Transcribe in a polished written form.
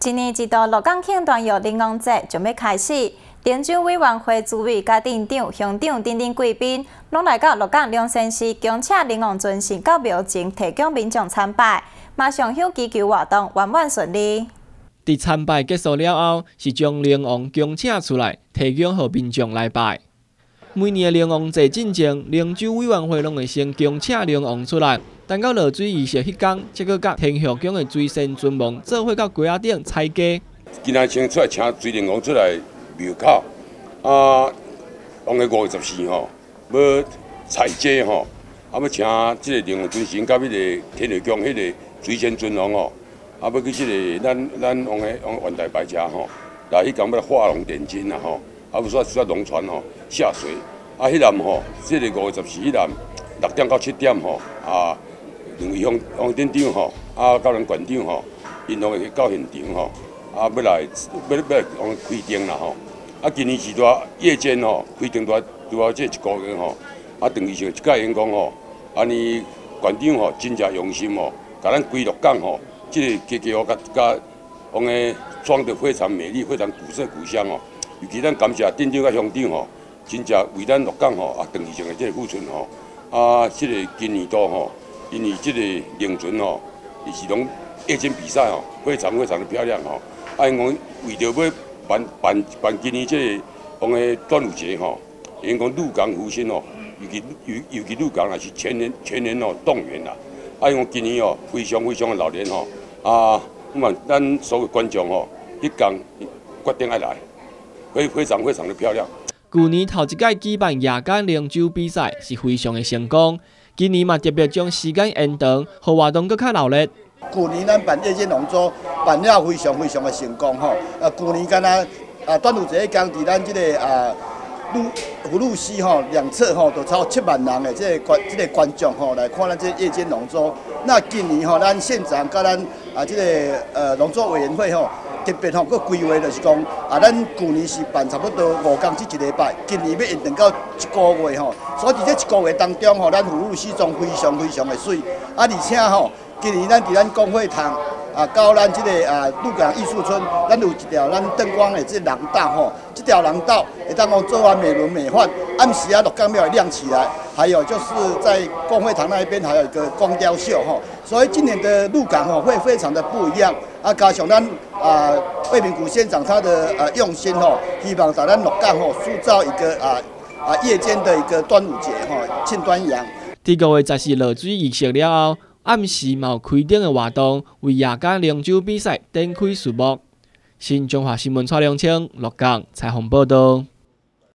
今年一度鹿港庆端午灵王节就要开始，联州委员会主委、甲镇长、乡长等贵宾，拢来到鹿港龙山寺恭请灵王尊神到庙前提供民众参拜，马上向祈求活动圆满顺利。 伫参拜结束了后，是将灵王恭请出来，提供予民众来拜。每年的灵王节进前，联州委员会拢会先恭请灵王出来。等到落水仪式迄天，则搁甲天后宫的水仙尊王做伙到街仔顶踩街。 今仔先出来请水灵王出来庙口，往个5月14吼，要踩街吼，要请即个灵王尊神甲迄个天后宫迄个水仙尊王吼，要去即个咱往元大白车吼，来迄天要画龙点睛啦吼，要说龙船吼下水，迄站吼，即个5月14迄站6点到7点吼两位乡镇长吼，甲咱县长吼，因拢会到现场吼，要来开灯啦吼。今年是在夜间吼，开灯在这1个月吼，等于是一届员工吼，尼县长吼真正用心吼，甲咱规鹿港吼，这个街哦甲往个装得非常美丽，非常古色古香哦。尤其咱感谢镇长甲乡长吼，真正为咱鹿港吼等于上的这个富春吼，这个今年度吼。因为这个灵船吼，伊是拢夜间比赛吼，非常的漂亮吼。因讲为着要办今年这个端午节吼，因讲鹿港福星吼，尤其鹿港也是全年吼动员啦。因讲今年哦非常的热闹吼，咱所有观众吼，迄天决定要来，非常的漂亮。 去年头一届举办夜间龙舟比赛是非常的成功。今年嘛特别将时间延长，让活动更较热闹。 去年咱办夜间龙舟办了非常的成功吼。去年敢若端午节迄天，伫咱这个福禄西吼两侧吼都超7万人的这个观众吼来看咱这夜间龙舟。那今年吼，咱县长甲咱这个龙舟委员会吼。特别吼，佮规划就是讲，咱去年是办差不多5天至1礼拜，今年要延长到1个月吼。所以伫这1个月当中吼，咱福禄西庄非常的水。而且吼，今年咱伫咱公会堂到咱这个鹿港艺术村，咱有一条咱灯光的这廊道吼，这条廊道会当讲做完美轮美奂，暗时鹿港庙会亮起来。还有就是在公会堂那一边还有一个光雕秀吼，所以今年的鹿港吼会非常的不一样。加上咱魏明谷县长他的用心吼，希望在咱鹿港吼塑造一个夜间的一个端午节吼，庆端阳。 第5月14落水仪式了后，暗时嘛有开灯的活动，为夜间龙舟比赛展开序幕。新中华新闻蔡良清鹿港采访报道。